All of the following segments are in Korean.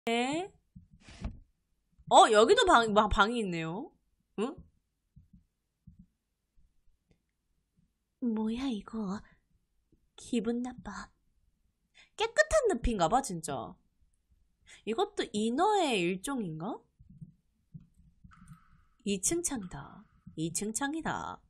네. 여기도 방이 있네요. 응? 뭐야, 이거. 기분 나빠. 깨끗한 늪인가봐, 진짜. 이것도 인어의 일종인가? 2층 창이다. 2층 창이다.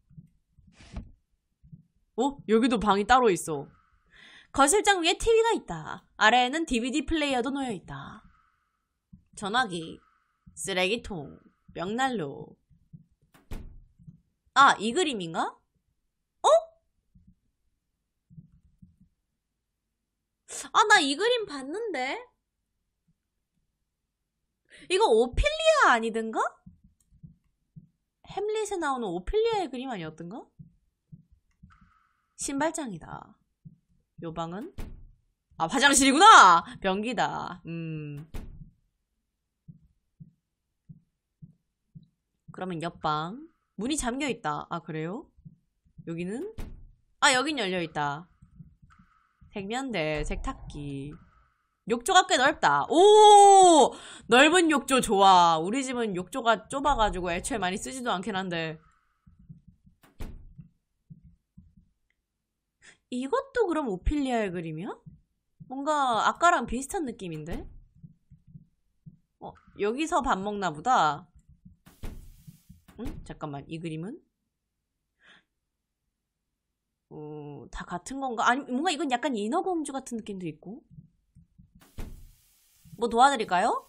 여기도 방이 따로 있어. 거실장 위에 TV가 있다. 아래에는 DVD 플레이어도 놓여있다. 전화기, 쓰레기통, 벽난로. 아, 이 그림인가? 아, 나 이 그림 봤는데? 이거 오피리아 아니던가? 햄릿에 나오는 오피리아의 그림 아니었던가? 신발장이다. 요 방은? 아, 화장실이구나! 변기다. 그러면 옆방. 문이 잠겨있다. 아, 그래요? 여기는? 아, 여긴 열려있다. 색면대, 세탁기. 욕조가 꽤 넓다. 오! 넓은 욕조 좋아. 우리 집은 욕조가 좁아가지고 애초에 많이 쓰지도 않긴 한데. 이것도 그럼 오피리아의 그림이야? 뭔가 아까랑 비슷한 느낌인데? 여기서 밥 먹나 보다. 응? 잠깐만, 이 그림은? 다 같은 건가? 아니, 뭔가 이건 약간 인어공주 같은 느낌도 있고. 뭐 도와드릴까요?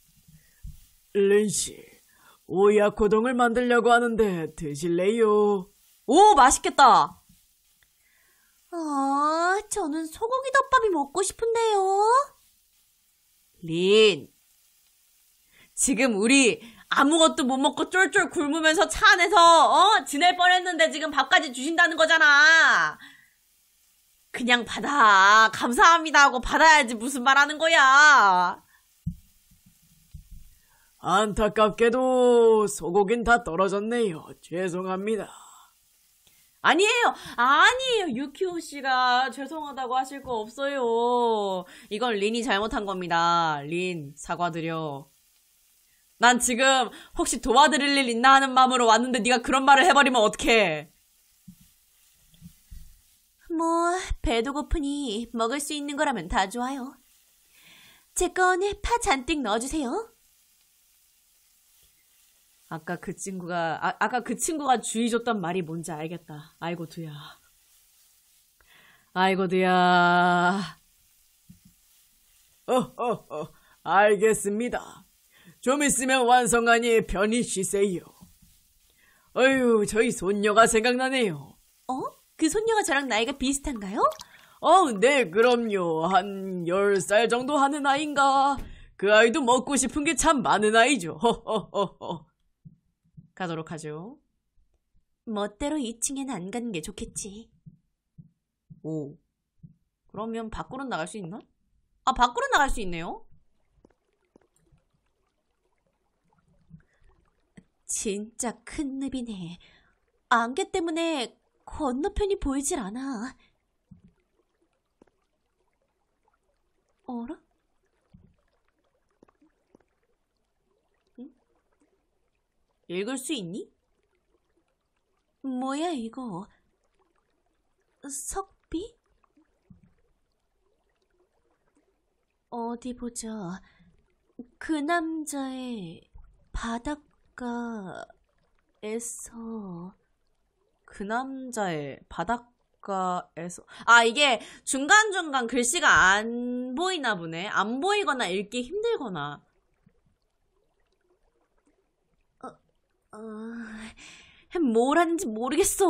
린씨, 오야코동을 만들려고 하는데 드실래요? 오, 맛있겠다! 저는 소고기 덮밥이 먹고 싶은데요. 린, 지금 우리 아무것도 못 먹고 쫄쫄 굶으면서 차 안에서 지낼 뻔했는데 지금 밥까지 주신다는 거잖아. 그냥 받아. 감사합니다 하고 받아야지 무슨 말 하는 거야. 안타깝게도 소고기는 다 떨어졌네요. 죄송합니다. 아니에요. 유키오 씨가 죄송하다고 하실 거 없어요. 이건 린이 잘못한 겁니다. 린, 사과드려. 난 지금 혹시 도와드릴 일 있나 하는 마음으로 왔는데 네가 그런 말을 해버리면 어떡해. 뭐 배도 고프니 먹을 수 있는 거라면 다 좋아요. 제 건에 파 잔뜩 넣어주세요. 아까 그 친구가 주의 줬던 말이 뭔지 알겠다. 아이고 두야. 알겠습니다. 좀 있으면 완성하니 편히 쉬세요. 어휴, 저희 손녀가 생각나네요. 그 손녀가 저랑 나이가 비슷한가요? 네, 그럼요. 한 10살 정도 하는 아이인가. 그 아이도 먹고 싶은 게 참 많은 아이죠. 허허허허. 가도록 하죠. 멋대로 2층에는 안 가는 게 좋겠지. 오. 그러면 밖으로 나갈 수 있나? 아, 밖으로 나갈 수 있네요. 진짜 큰 늪이네. 안개 때문에 건너편이 보이질 않아. 어라? 응? 읽을 수 있니? 뭐야 이거? 석비? 어디 보자. 그 남자의 바닷가에서 이게 중간중간 글씨가 안 보이나 보네. 안 보이거나 읽기 힘들거나. 뭘 하는지 모르겠어.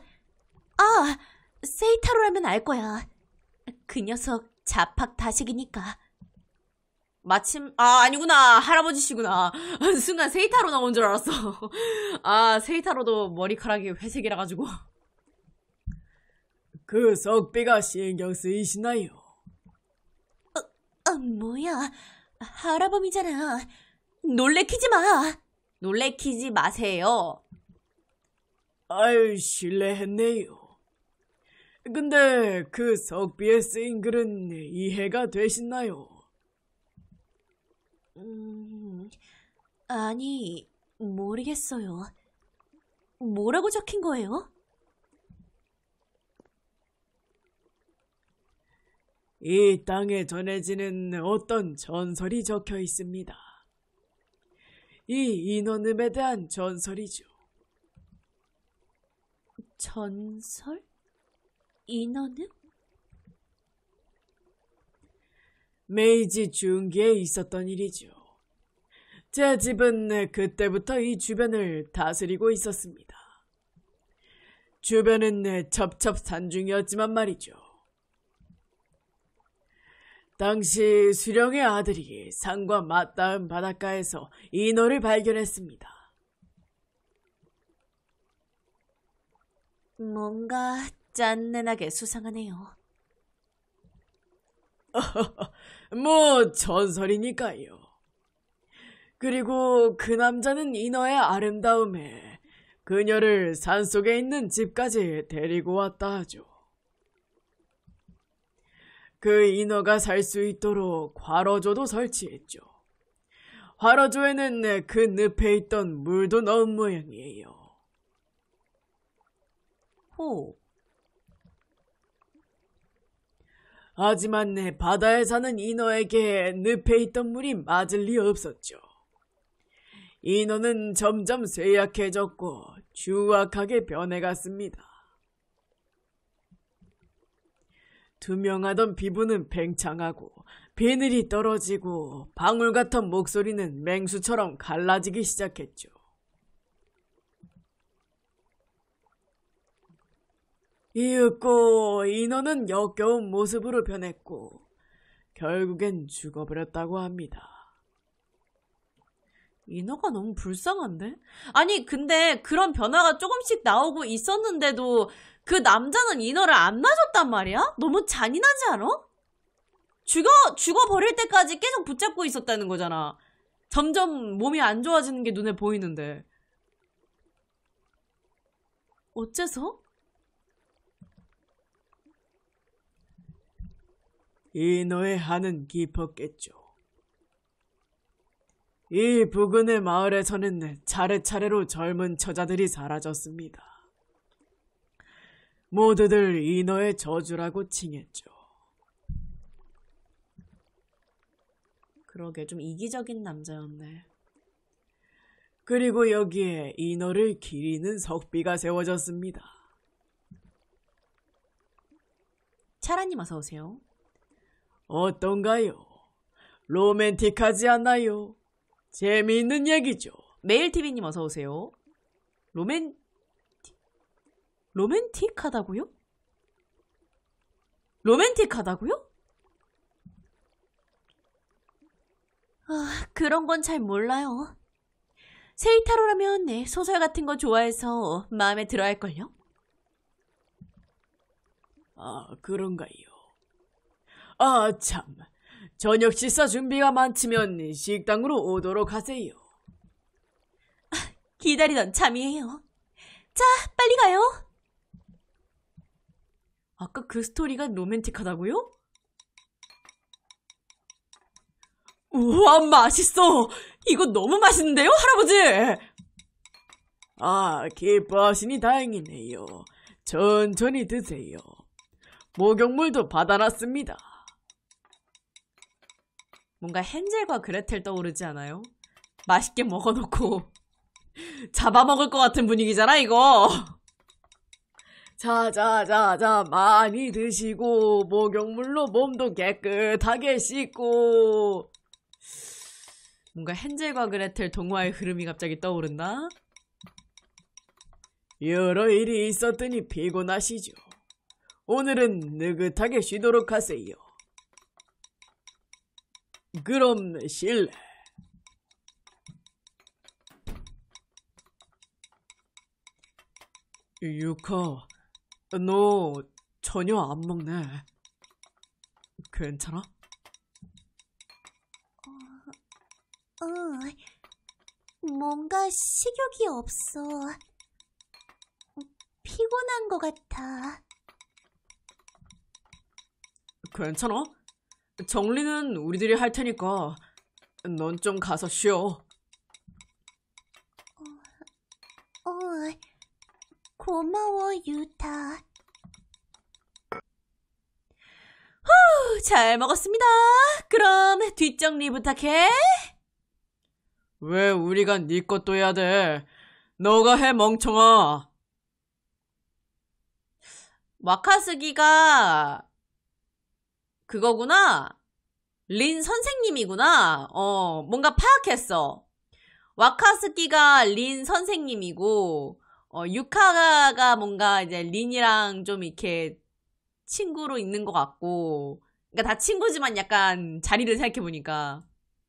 세이타로라면 알 거야. 그 녀석 자팍 다식이니까. 마침 아니구나. 할아버지시구나. 순간 세이타로 나온 줄 알았어. 세이타로도 머리카락이 회색이라 가지고. 그 석비가 신경 쓰이시나요? 뭐야. 할아범이잖아. 놀래키지 마. 놀래키지 마세요. 아유, 실례했네요. 근데 그 석비에 쓰인 글은 이해가 되시나요? 아니, 모르겠어요. 뭐라고 적힌 거예요? 이 땅에 전해지는 어떤 전설이 적혀 있습니다. 이 인어늪에 대한 전설이죠. 전설? 인어늪? 메이지 중기에 있었던 일이죠. 제 집은 그때부터 이 주변을 다스리고 있었습니다. 주변은 첩첩산중이었지만 말이죠. 당시 수령의 아들이 산과 맞닿은 바닷가에서 인어를 발견했습니다. 뭔가 짠내나게 수상하네요. 뭐 전설이니까요. 그리고 그 남자는 인어의 아름다움에 그녀를 산속에 있는 집까지 데리고 왔다 하죠. 그 인어가 살 수 있도록 화로조도 설치했죠. 화로조에는 그 늪에 있던 물도 넣은 모양이에요. 호. 하지만 바다에 사는 인어에게 늪에 있던 물이 맞을 리 없었죠. 인어는 점점 쇠약해졌고 추악하게 변해갔습니다. 투명하던 피부는 팽창하고 비늘이 떨어지고 방울 같은 목소리는 맹수처럼 갈라지기 시작했죠. 이윽고 인어는 역겨운 모습으로 변했고 결국엔 죽어버렸다고 합니다. 인어가 너무 불쌍한데? 아니, 근데 그런 변화가 조금씩 나오고 있었는데도 그 남자는 인어를 안 놔줬단 말이야? 너무 잔인하지 않아? 죽어버릴 때까지 계속 붙잡고 있었다는 거잖아. 점점 몸이 안 좋아지는 게 눈에 보이는데. 어째서? 인어의 한은 깊었겠죠. 이 부근의 마을에서는 차례차례로 젊은 처자들이 사라졌습니다. 모두들 인어의 저주라고 칭했죠. 그러게, 좀 이기적인 남자였네. 그리고 여기에 인어를 기리는 석비가 세워졌습니다. 차라님 어서 오세요. 어떤가요? 로맨틱하지 않나요? 재미있는 얘기죠. 메일TV님 어서 오세요. 로맨틱하다고요? 로맨틱하다고요? 그런 건 잘 몰라요. 세이타로라면 네, 소설 같은 거 좋아해서 마음에 들어 할걸요? 아, 그런가요? 아, 참. 저녁 식사 준비가 많지면 식당으로 오도록 하세요. 기다리던 참이에요. 자, 빨리 가요. 아까 그 스토리가 로맨틱하다고요? 우와, 맛있어. 이거 너무 맛있는데요, 할아버지? 아, 기뻐하시니 다행이네요. 천천히 드세요. 목욕물도 받아놨습니다. 뭔가 헨젤과 그레텔 떠오르지 않아요? 맛있게 먹어놓고 잡아먹을 것 같은 분위기잖아, 이거. 자, 많이 드시고 목욕물로 몸도 깨끗하게 씻고. 뭔가 헨젤과 그레텔 동화의 흐름이 갑자기 떠오른다? 여러 일이 있었더니 피곤하시죠. 오늘은 느긋하게 쉬도록 하세요. 그럼 실례. 유카, 너 전혀 안 먹네. 괜찮아? 뭔가 식욕이 없어. 피곤한 것 같아. 괜찮아? 정리는 우리들이 할 테니까 넌 좀 가서 쉬어. 고마워, 유타. 잘 먹었습니다. 그럼 뒷정리 부탁해. 왜 우리가 네 것도 해야 돼? 너가 해, 멍청아. 와카스기가 그거구나. 린 선생님이구나. 뭔가 파악했어. 와카스키가 린 선생님이고, 유카가 뭔가 이제 린이랑 좀 이렇게 친구로 있는 것 같고, 그러니까 다 친구지만 약간 자리를 생각해보니까.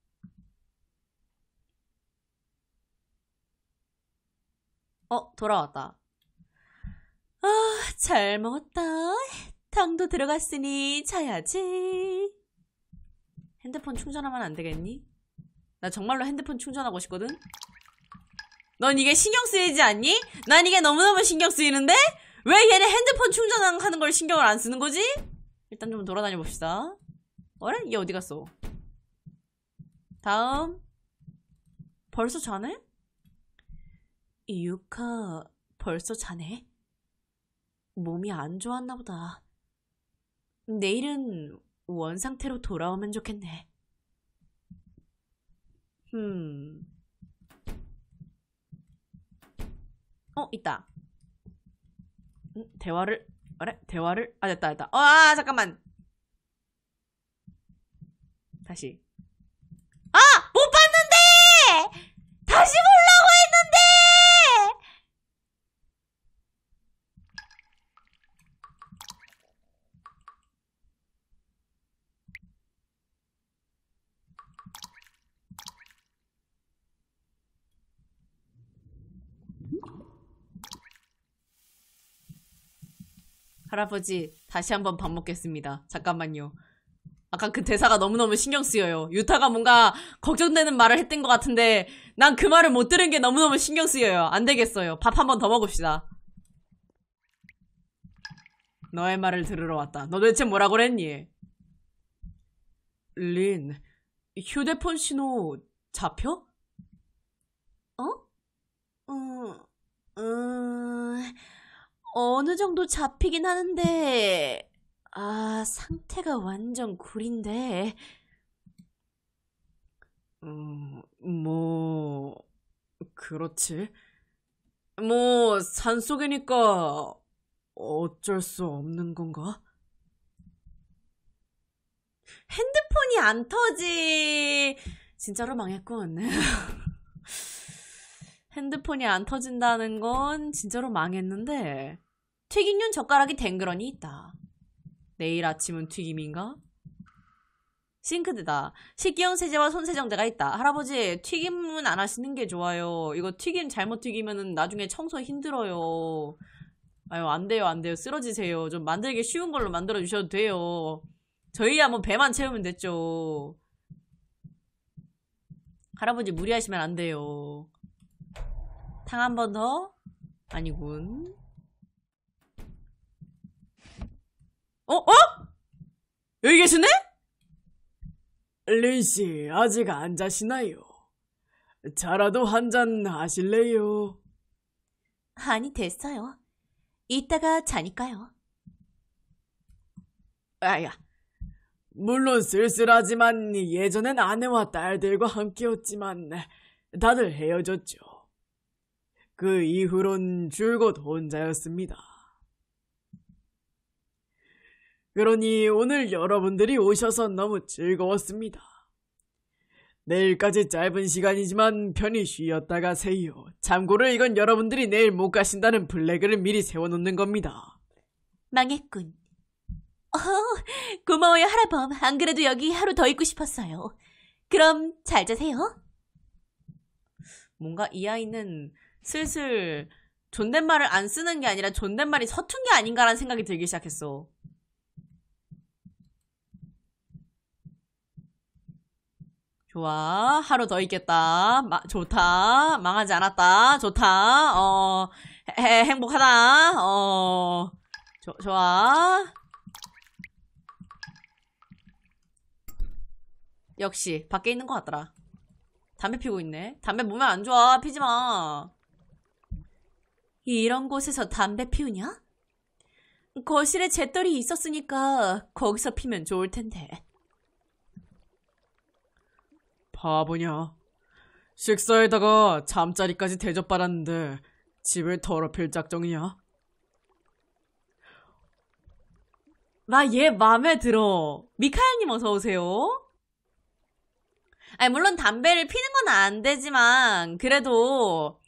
돌아왔다. 아, 잘 먹었다. 당도 들어갔으니 자야지. 핸드폰 충전하면 안 되겠니? 나 정말로 핸드폰 충전하고 싶거든? 넌 이게 신경 쓰이지 않니? 난 이게 너무너무 신경 쓰이는데? 왜 얘네 핸드폰 충전하는 걸 신경을 안 쓰는 거지? 일단 좀 돌아다녀 봅시다. 어래? 얘 어디 갔어? 다음. 벌써 자네? 유카 벌써 자네? 몸이 안 좋았나 보다. 내일은 원상태로 돌아오면 좋겠네. 있다. 대화를, 대화를, 됐다. 잠깐만. 다시. 못 봤는데! 다시 보려고 했는데! 할아버지, 다시 한번 밥 먹겠습니다. 잠깐만요. 아까 그 대사가 너무너무 신경 쓰여요. 유타가 뭔가 걱정되는 말을 했던 것 같은데 난 그 말을 못 들은 게 너무너무 신경 쓰여요. 안 되겠어요. 밥 한 번 더 먹읍시다. 너의 말을 들으러 왔다. 너 대체 뭐라고 그랬니? 린, 휴대폰 신호 잡혀? 어느 정도 잡히긴 하는데, 상태가 완전 구린데. 그렇지. 뭐, 산속이니까 어쩔 수 없는 건가? 핸드폰이 안 터지. 진짜로 망했군. 핸드폰이 안 터진다는 건 진짜로 망했는데 튀김용 젓가락이 댕그러니 있다. 내일 아침은 튀김인가? 싱크대다. 식기용 세제와 손세정대가 있다. 할아버지, 튀김은 안 하시는 게 좋아요. 이거 튀김 잘못 튀기면은 나중에 청소 힘들어요. 아유, 안 돼요, 안 돼요. 쓰러지세요. 좀 만들기 쉬운 걸로 만들어 주셔도 돼요. 저희야 뭐 배만 채우면 됐죠. 할아버지 무리하시면 안 돼요. 탕 한 번 더? 아니군. 여기 계시네? 린씨, 아직 안 자시나요? 차라도 한 잔 하실래요? 아니, 됐어요. 이따가 자니까요. 물론 쓸쓸하지만 예전엔 아내와 딸들과 함께였지만 다들 헤어졌죠. 그 이후론 줄곧 혼자였습니다. 그러니 오늘 여러분들이 오셔서 너무 즐거웠습니다. 내일까지 짧은 시간이지만 편히 쉬었다 가세요. 참고로 이건 여러분들이 내일 못 가신다는 플래그를 미리 세워놓는 겁니다. 망했군. 고마워요, 할아범. 안 그래도 여기 하루 더 있고 싶었어요. 그럼 잘 자세요. 뭔가 이 아이는 슬슬 존댓말을 안 쓰는 게 아니라 존댓말이 서툰 게 아닌가라는 생각이 들기 시작했어. 좋아. 하루 더 있겠다. 좋다. 망하지 않았다. 좋다. 행복하다. 좋아. 역시 밖에 있는 것 같더라. 담배 피고 있네. 담배 몸에 안 좋아. 피지 마. 이런 곳에서 담배 피우냐? 거실에 재떨이 있었으니까 거기서 피면 좋을 텐데. 바보냐. 식사에다가 잠자리까지 대접받았는데 집을 더럽힐 작정이냐? 나 얘 맘에 들어. 미카엘님 어서오세요. 아니, 물론 담배를 피는 건 안 되지만, 그래도,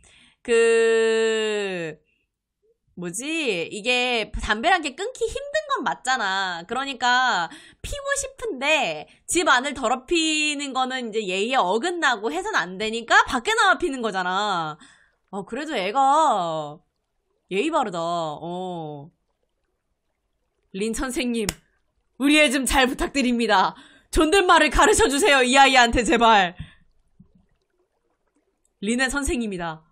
이게 담배란 게 끊기 힘든 건 맞잖아. 그러니까, 피고 싶은데, 집 안을 더럽히는 거는 이제 예의에 어긋나고 해선 안 되니까, 밖에 나와 피는 거잖아. 그래도 애가, 예의 바르다. 린 선생님, 우리 애 좀 잘 부탁드립니다. 존댓말을 가르쳐주세요, 이 아이한테 제발. 린의 선생님이다.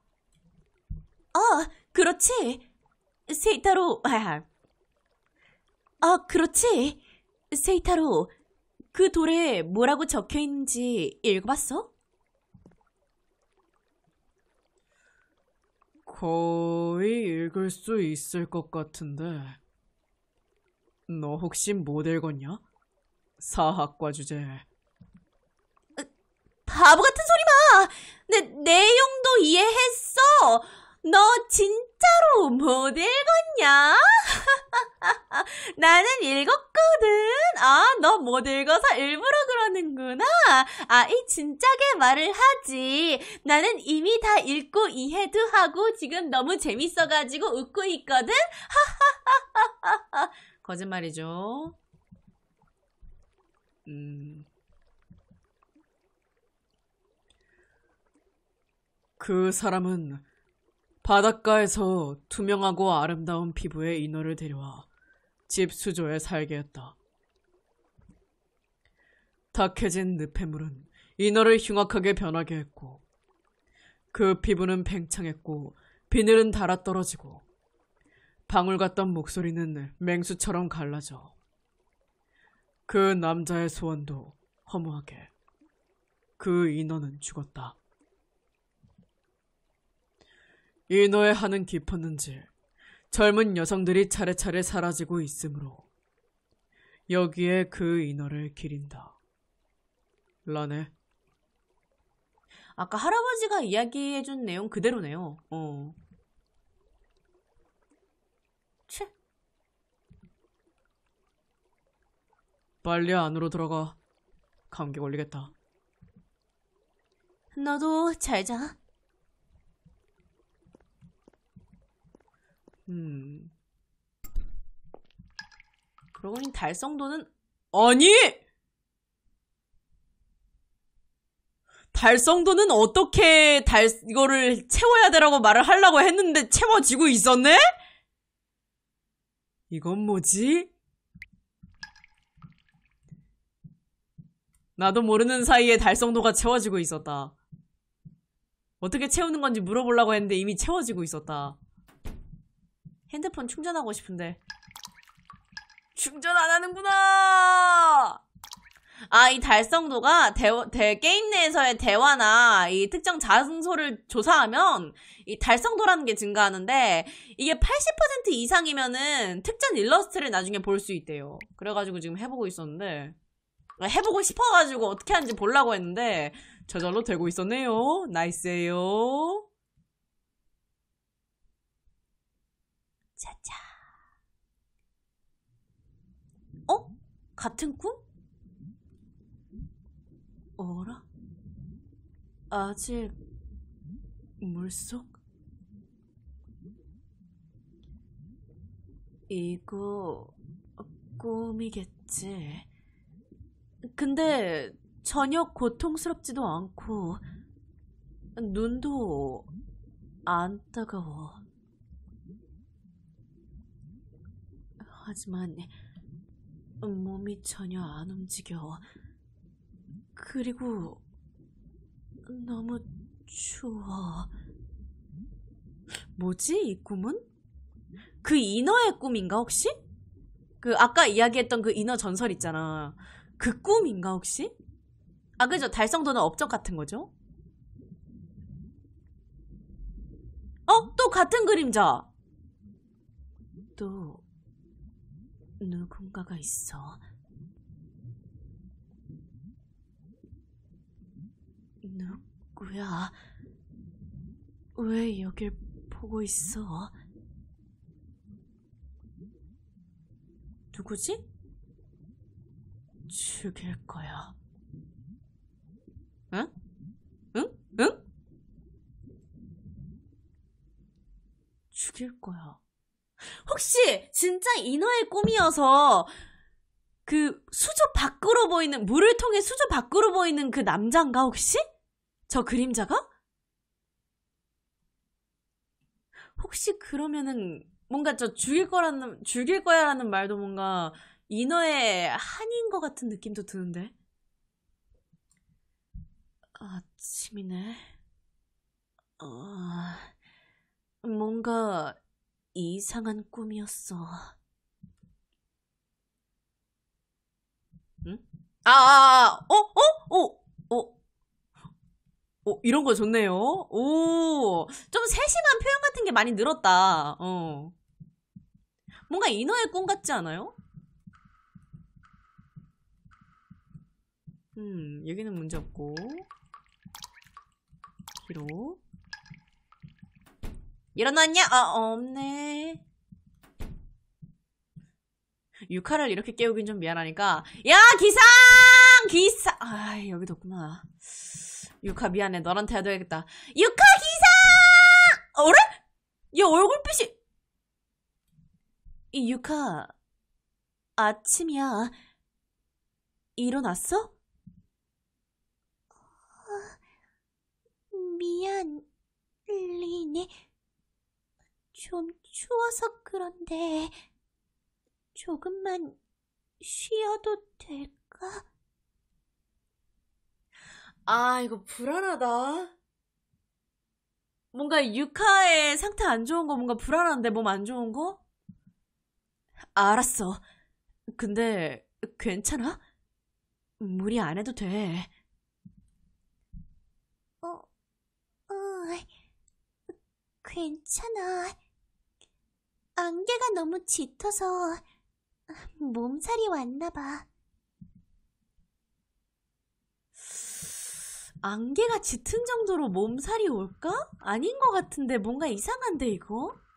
그렇지. 세이타로, 그렇지. 세이타로, 그 돌에 뭐라고 적혀있는지 읽어봤어? 거의 읽을 수 있을 것 같은데. 너 혹시 못 읽었냐? 사학과 주제. 바보 같은 소리 마! 내용도 이해했어! 너 진짜로 못 읽었냐? 나는 읽었거든. 너 못 읽어서 일부러 그러는구나. 이 진작에 말을 하지. 나는 이미 다 읽고 이해도 하고 지금 너무 재밌어가지고 웃고 있거든. 거짓말이죠. 그 사람은 바닷가에서 투명하고 아름다운 피부의 인어를 데려와 집 수조에 살게 했다. 탁해진 늪해물은 인어를 흉악하게 변하게 했고 그 피부는 팽창했고 비늘은 닳아떨어지고 방울 같던 목소리는 맹수처럼 갈라져 그 남자의 소원도 허무하게 그 인어는 죽었다. 인어의 한은 깊었는지 젊은 여성들이 차례차례 사라지고 있으므로 여기에 그 인어를 기린다. 라네. 아까 할아버지가 이야기해준 내용 그대로네요. 채. 빨리 안으로 들어가. 감기 걸리겠다. 너도 잘 자. 그러고 보니 달성도는 아니! 달성도는 어떻게 이거를 채워야 되라고 말을 하려고 했는데 채워지고 있었네? 이건 뭐지? 나도 모르는 사이에 달성도가 채워지고 있었다. 어떻게 채우는 건지 물어보려고 했는데 이미 채워지고 있었다. 핸드폰 충전하고 싶은데 충전 안 하는구나. 이 달성도가 게임 내에서의 대화나 이 특정 장소를 조사하면 이 달성도라는 게 증가하는데 이게 80% 이상이면은 특정 일러스트를 나중에 볼 수 있대요. 그래가지고 지금 해보고 있었는데 해보고 싶어가지고 어떻게 하는지 보려고 했는데 저절로 되고 있었네요. 나이스예요. 짜자. 같은 꿈? 어라? 아직 물속? 이거 꿈이겠지. 근데 전혀 고통스럽지도 않고 눈도 안 따가워. 하지만 몸이 전혀 안 움직여. 그리고 너무 추워. 뭐지 이 꿈은? 그 인어의 꿈인가 혹시? 그 아까 이야기했던 그 인어 전설 있잖아. 그 꿈인가 혹시? 그죠. 달성도는 업적 같은 거죠? 또 같은 그림자. 또 누군가가 있어. 누구야? 왜 여길 보고 있어? 누구지? 죽일 거야. 응? 응? 응? 죽일 거야. 혹시 진짜 인어의 꿈이어서 그 수조 밖으로 보이는, 물을 통해 수조 밖으로 보이는 그 남자인가 혹시? 저 그림자가? 혹시 그러면은 뭔가 저 죽일 거야라는 말도 뭔가 인어의 한인 것 같은 느낌도 드는데. 아침이네. 뭔가 이상한 꿈이었어. 응? 이런 거 좋네요. 좀 세심한 표현 같은 게 많이 늘었다. 뭔가 인어의 꿈 같지 않아요? 여기는 문제 없고. 뒤로. 일어났냐? 없네. 유카를 이렇게 깨우긴 좀 미안하니까. 야, 기상! 여기도 없구나. 유카 미안해. 너한테 해야되겠다. 유카 기상! 어래? 얘 얼굴빛이. 유카, 아침이야. 일어났어? 미안, 리네. 좀 추워서 그런데 조금만 쉬어도 될까? 이거 불안하다. 뭔가 유카의 상태 안 좋은 거 뭔가 불안한데, 몸 안 좋은 거? 알았어. 근데 괜찮아? 무리 안 해도 돼. 괜찮아. 안개가 너무 짙어서 몸살이 왔나봐. 안개가 짙은 정도로 몸살이 올까? 아닌 것 같은데 뭔가 이상한데 이거?